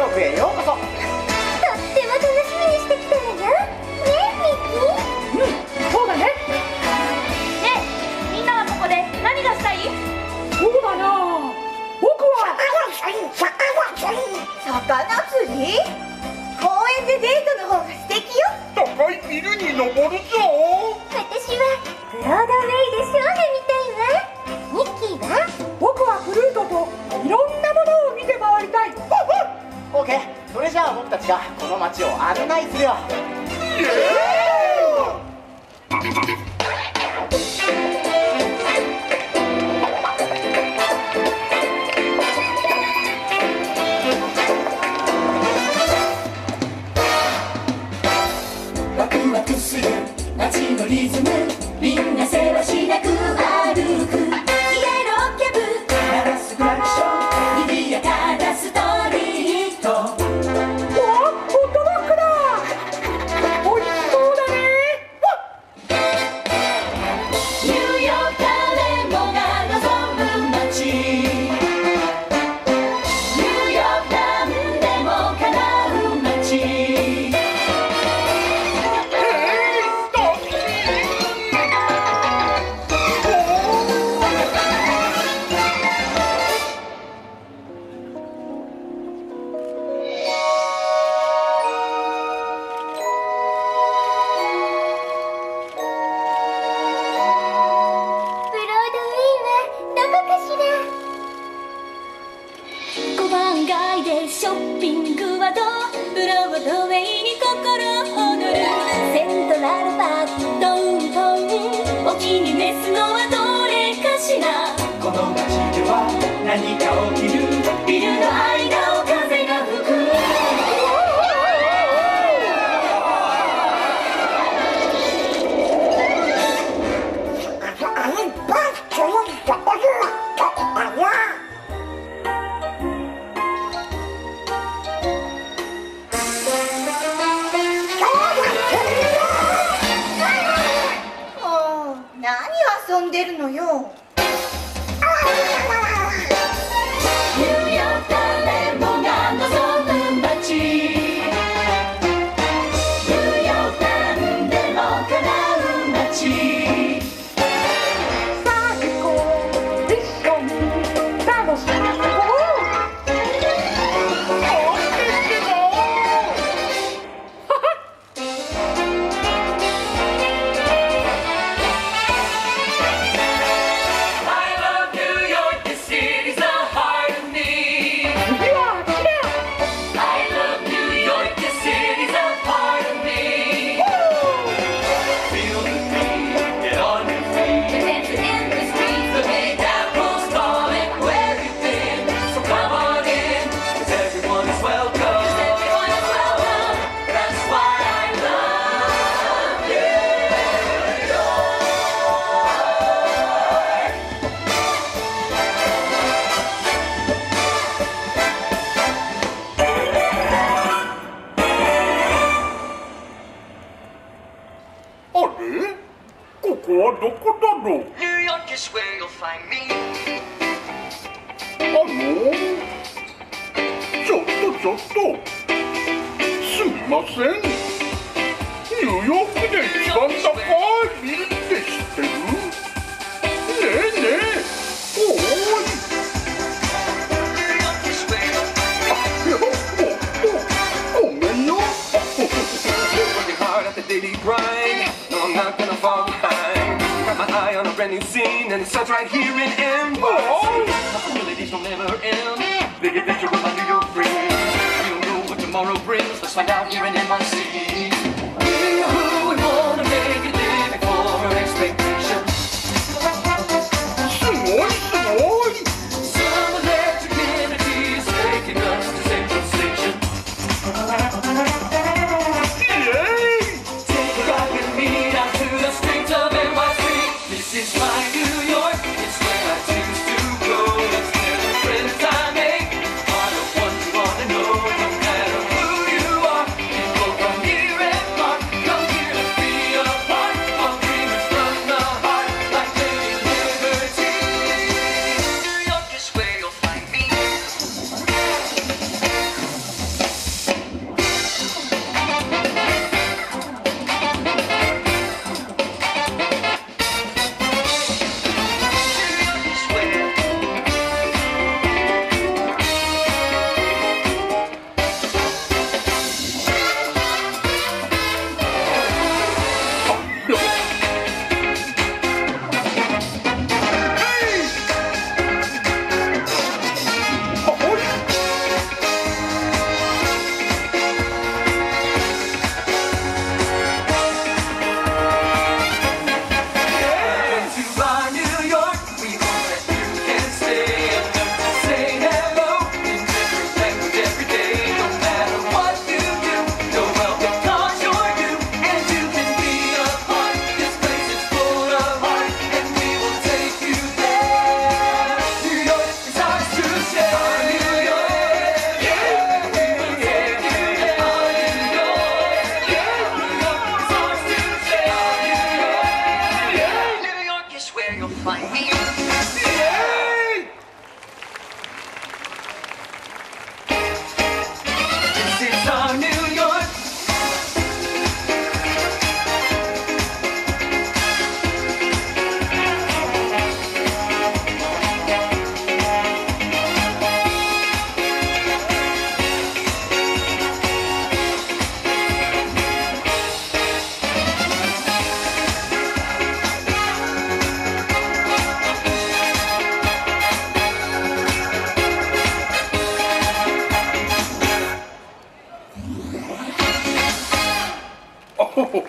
国へようこそ。 とっても楽しみにしてきたのよ。ねえミッキー。 うん、そうだね。 ねえ、みんなはここで何がしたい？ そうだな、僕は魚釣り？公園でデートの方が素敵よ。 高いビルに登るぞ。 私はブロードウェイでショーが見たいわ。ミッキーは？ 僕はフルートといろんなものを見て回りたい。 オーケー、それじゃあ僕たちがこの街を案内するよ。 イエーイ。 ワクワクする街のリズム、みんなせわしなく歩く。イエローキャブ鳴らすクラクション、賑やかなストリート。 ホットドッグだ。おいしそうだね。 ニューヨーク誰もが望む街。ニューヨークなんでも叶う街。 ブロードウェイはどこかしら？ 小番街でショッピングはどう？ブロードウェイに心躍る。セントラルパークドウンタウン、お気に召すのはどれかしら。この街では何か起きる。ビルの間を風が吹く。 もう何遊んでるのよ。 ニューヨーク誰もが望む街。ニューヨークなんでも叶う街。 さあ行こう、一緒に楽しんでいこう。次はあっちだ。 あれ？ここはどこだろう？ New York is where you'll find me. ちょっとすみません。ニューヨークで一番高いビルって知ってる？ねえねえ、おーい。 New York is where you'll いや、ごめんよ。 Working hard at the daily grind. No, I'm not gonna fall behind. Got my eye on a brand new scene, and it starts right here in NYC. Possibilities don't never end. Big adventure with my New York friends. We don't know what tomorrow brings. Let's find out here in NYC. We're who we wanna make a living for our expectations. すごいすごい。 Some electric energy is taking us to Central Station. イエーイ。 Take a ride with me down to the streets of NYC. This is my New York. It's where I choose to go. It's where the friends I make are the ones who wanna know. No matter who you are, people from ほほほほ。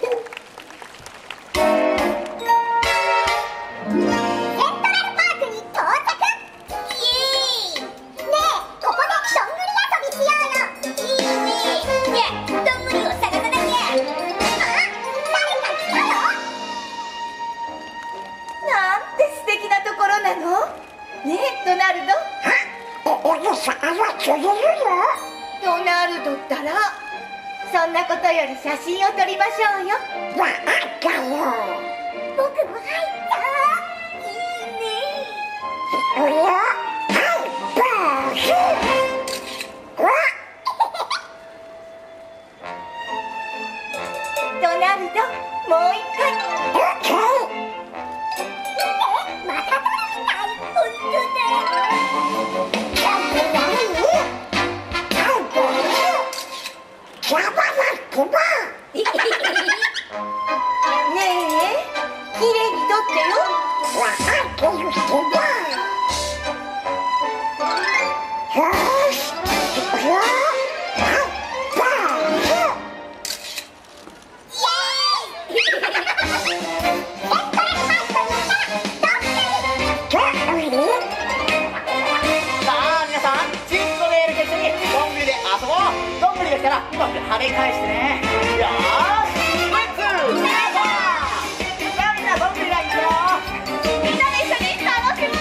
ドナルドったらそんなことより写真を撮りましょうよ。わかったよ。僕も入った。いいね。おや、はい、バース。わドナルド、もう一回。オッケー。また撮るみたい。本当だ。ねえ、きれいに撮ってよ。わかってるけど。よし、行くよ。バース。イエーイ。 さあ皆さん、チップメールと一緒にどんぐりで遊ぼう。どんぐりが来たらうまく跳ね返してね。よーし、レッツさあみんなどんぐりがいくよ。 みんなで一緒に楽しもう。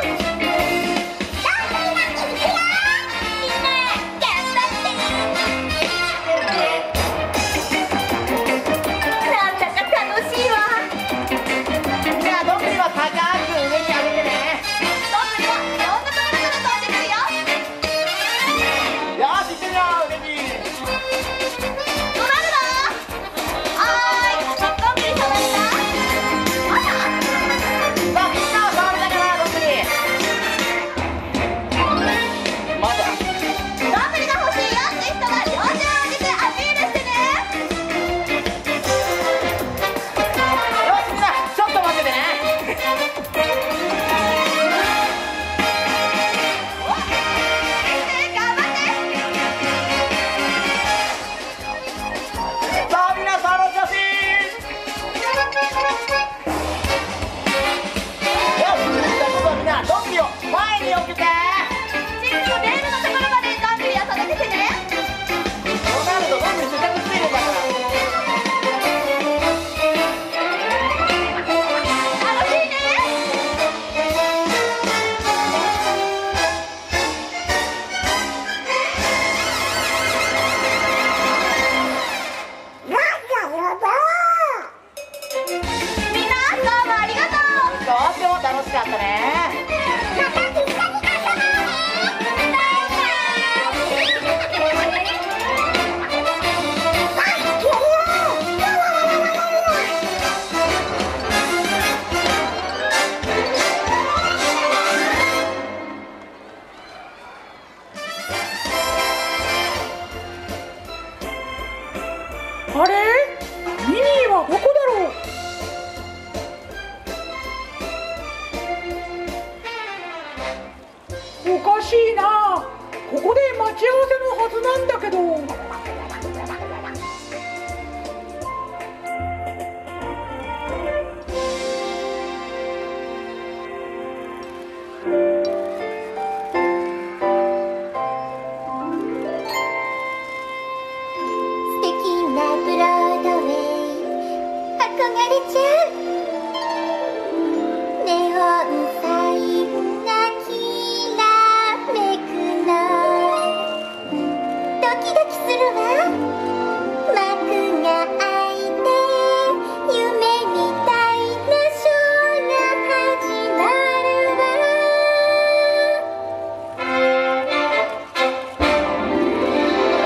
あれ？ミニーはどこだろう？おかしいな。ここで待ち合わせのはずなんだけど。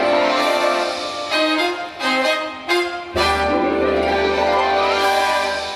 ド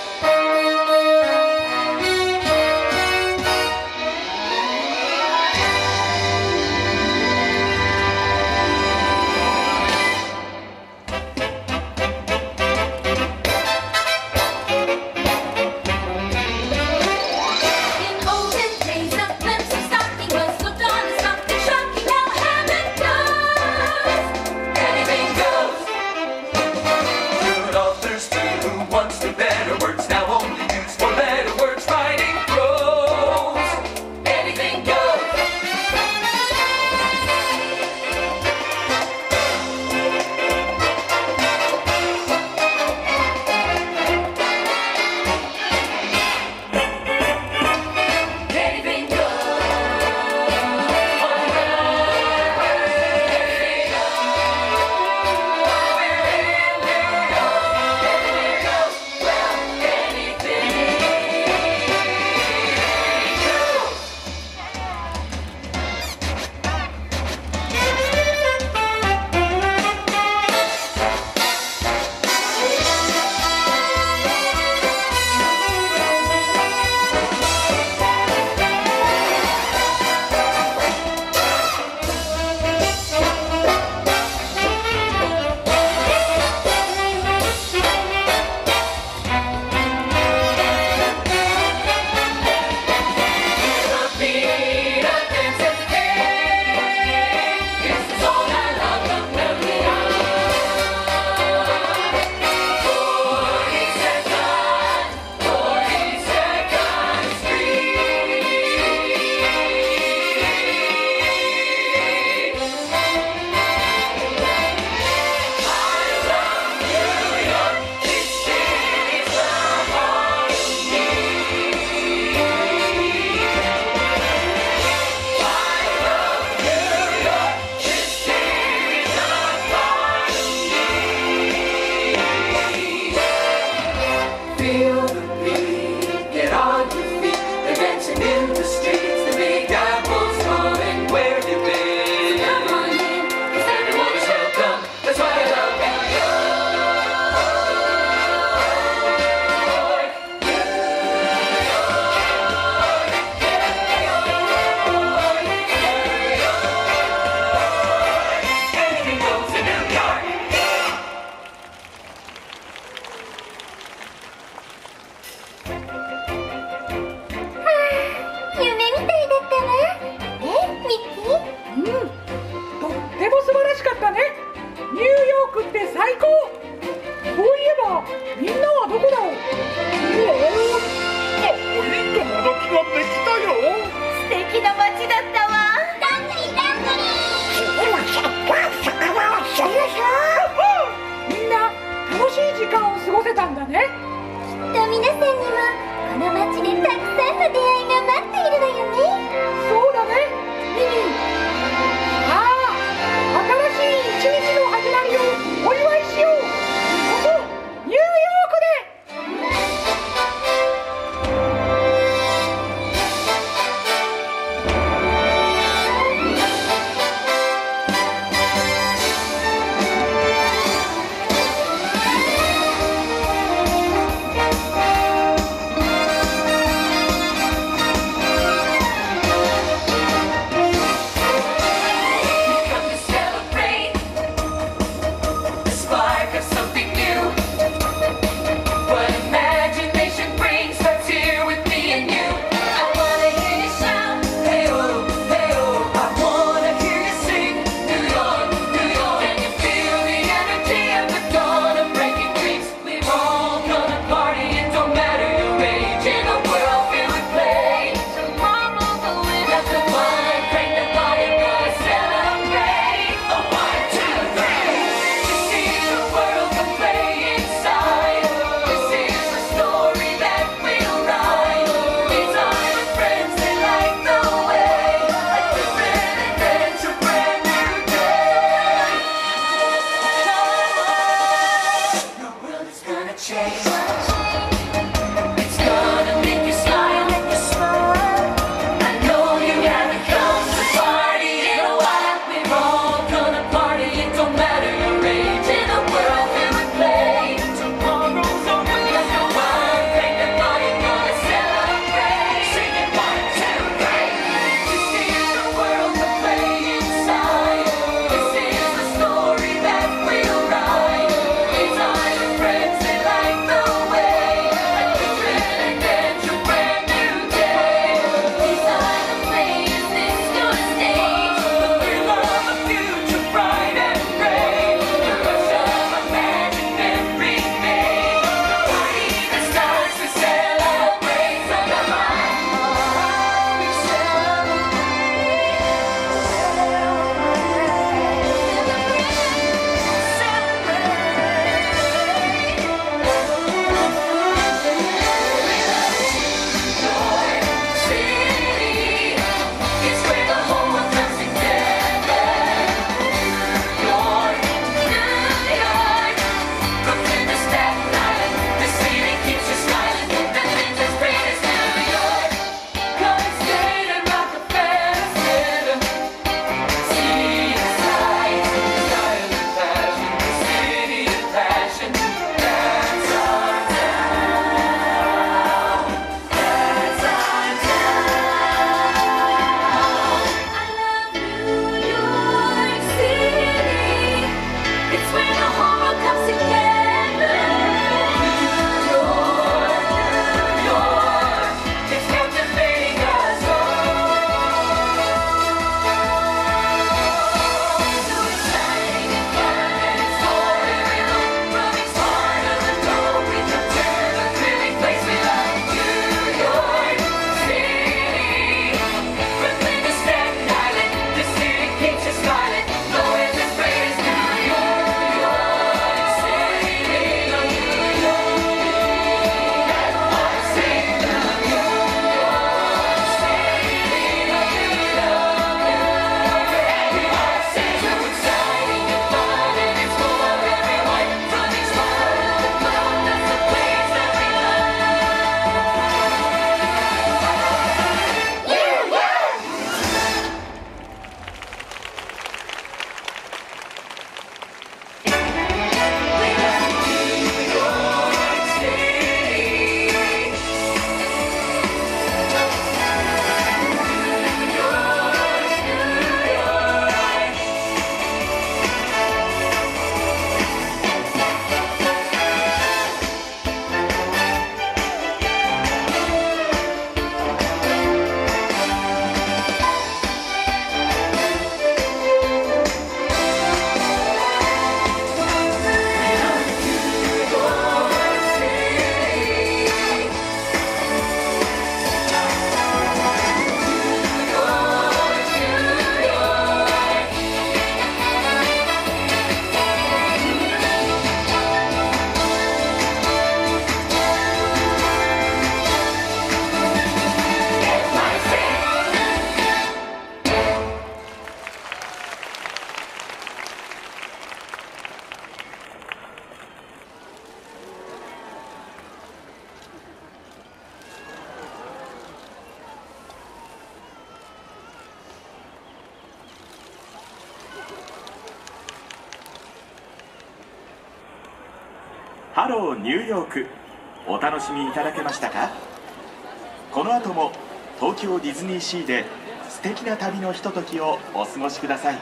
ハローニューヨーク、お楽しみいただけましたか？この後も東京ディズニーシーで素敵な旅のひとときをお過ごしください。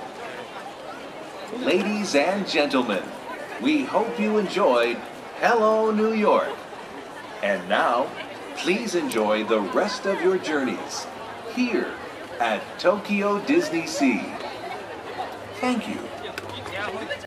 Ladies and gentlemen, we hope you enjoyed Hello New York. And now, please enjoy the rest of your journeys here at Tokyo Disney Sea. Thank you.